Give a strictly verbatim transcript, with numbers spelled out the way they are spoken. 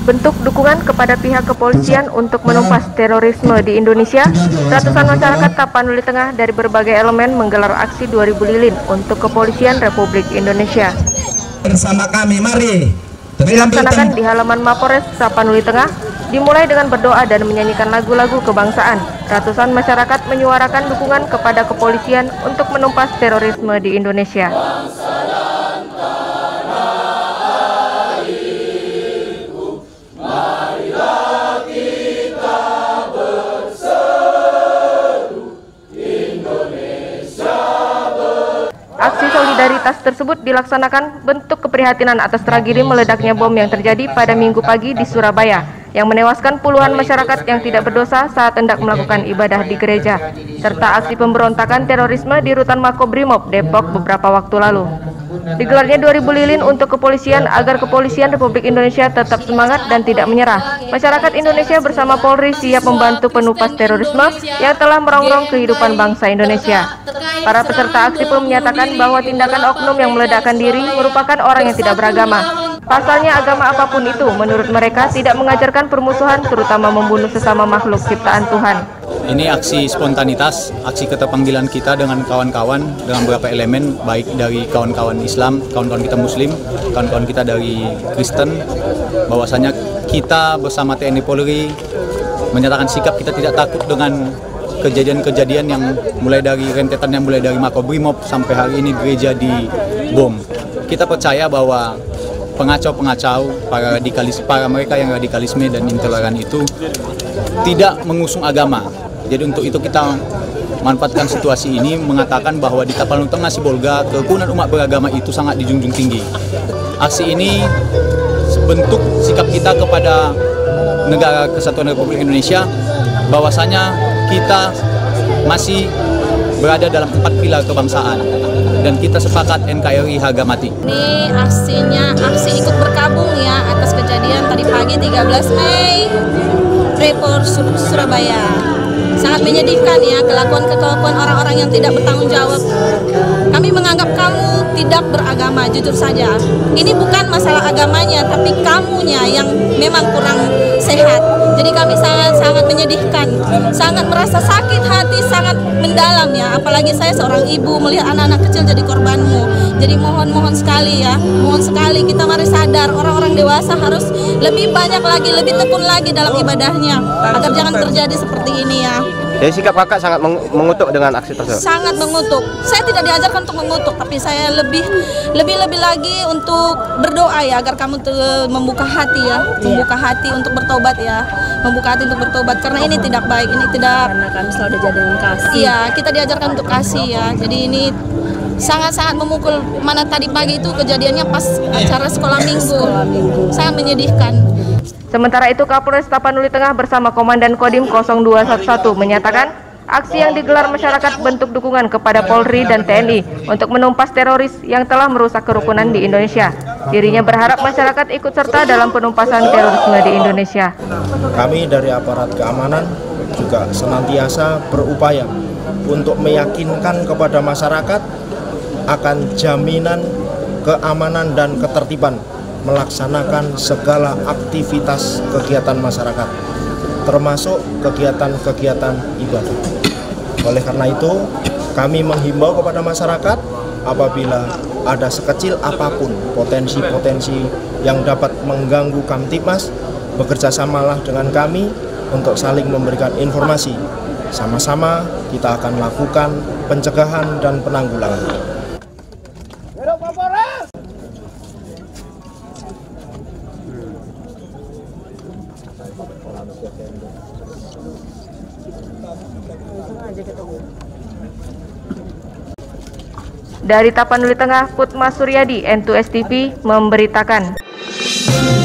bentuk dukungan kepada pihak kepolisian untuk menumpas terorisme di Indonesia, ratusan masyarakat Tapanuli Tengah dari berbagai elemen menggelar aksi dua ribu lilin untuk Kepolisian Republik Indonesia. Bersama kami, mari. Dilaksanakan di halaman Mapores Tapanuli Tengah, dimulai dengan berdoa dan menyanyikan lagu-lagu kebangsaan. Ratusan masyarakat menyuarakan dukungan kepada kepolisian untuk menumpas terorisme di Indonesia. Aksi solidaritas tersebut dilaksanakan bentuk keprihatinan atas tragedi meledaknya bom yang terjadi pada Minggu pagi di Surabaya, yang menewaskan puluhan masyarakat yang tidak berdosa saat hendak melakukan ibadah di gereja, serta aksi pemberontakan terorisme di Rutan Makobrimob, Depok beberapa waktu lalu. Digelarnya dua ribu lilin untuk kepolisian agar Kepolisian Republik Indonesia tetap semangat dan tidak menyerah. Masyarakat Indonesia bersama Polri siap membantu penumpas terorisme yang telah merongrong kehidupan bangsa Indonesia. Para peserta aksi pun menyatakan bahwa tindakan oknum yang meledakkan diri merupakan orang yang tidak beragama. Pasalnya agama apapun itu menurut mereka tidak mengajarkan permusuhan, terutama membunuh sesama makhluk ciptaan Tuhan. Ini aksi spontanitas, aksi keterpanggilan kita dengan kawan-kawan, dengan beberapa elemen, baik dari kawan-kawan Islam, kawan-kawan kita Muslim, kawan-kawan kita dari Kristen, bahwasanya kita bersama T N I Polri menyatakan sikap kita tidak takut dengan kejadian-kejadian yang mulai dari rentetan yang mulai dari Makobrimob sampai hari ini gereja di bom. Kita percaya bahwa pengacau-pengacau, para radikalis, para mereka yang radikalisme dan intoleran itu tidak mengusung agama. Jadi untuk itu kita manfaatkan situasi ini mengatakan bahwa di Tapanuli Tengah Sibolga kerukunan umat beragama itu sangat dijunjung tinggi. Aksi ini bentuk sikap kita kepada negara kesatuan Republik Indonesia bahwasanya kita masih berada dalam empat pilar kebangsaan dan kita sepakat N K R I harga mati. Ini aksinya aksi ikut berkabung ya atas kejadian tadi pagi tiga belas Mei Freeport Surabaya. Sangat menyedihkan ya kelakuan-kelakuan orang-orang yang tidak bertanggung jawab. Kami menganggap kamu tidak beragama, jujur saja. Ini bukan masalah agamanya, tapi kamunya yang memang kurang sehat. Jadi kami sangat-sangat menyedihkan, sangat merasa sakit hati, sangat mendalam ya. Apalagi saya seorang ibu melihat anak-anak kecil jadi korbanmu. Jadi mohon-mohon sekali ya, mohon sekali kita mari sadar orang-orang dewasa harus lebih banyak lagi, lebih tekun lagi dalam ibadahnya agar jangan terjadi seperti ini ya. Jadi sikap kakak sangat mengutuk dengan aksi tersebut? Sangat mengutuk. Saya tidak diajarkan untuk mengutuk, tapi saya lebih lebih lebih lagi untuk berdoa ya agar kamu membuka hati ya, membuka hati untuk bertobat ya, membuka hati untuk bertobat karena ini tidak baik, ini tidak. Karena kami selalu diajarkan kasih. Iya, kita diajarkan untuk kasih ya. Jadi ini sangat-sangat memukul. Mana tadi pagi itu kejadiannya pas acara sekolah minggu, sekolah minggu. Sangat menyedihkan. Sementara itu Kapolres Tapanuli Tengah bersama Komandan Kodim nol dua satu satu menyatakan aksi yang digelar masyarakat bentuk dukungan kepada Polri dan T N I untuk menumpas teroris yang telah merusak kerukunan di Indonesia. Dirinya berharap masyarakat ikut serta dalam penumpasan terorisme di Indonesia. Kami dari aparat keamanan juga senantiasa berupaya untuk meyakinkan kepada masyarakat akan jaminan keamanan dan ketertiban melaksanakan segala aktivitas kegiatan masyarakat, termasuk kegiatan-kegiatan ibadah. Oleh karena itu, kami menghimbau kepada masyarakat apabila ada sekecil apapun potensi-potensi yang dapat mengganggu Kamtibmas, bekerjasamalah dengan kami untuk saling memberikan informasi. Sama-sama kita akan lakukan pencegahan dan penanggulangan. Dari Tapanuli Tengah, Putma Suryadi, N dua S T V memberitakan.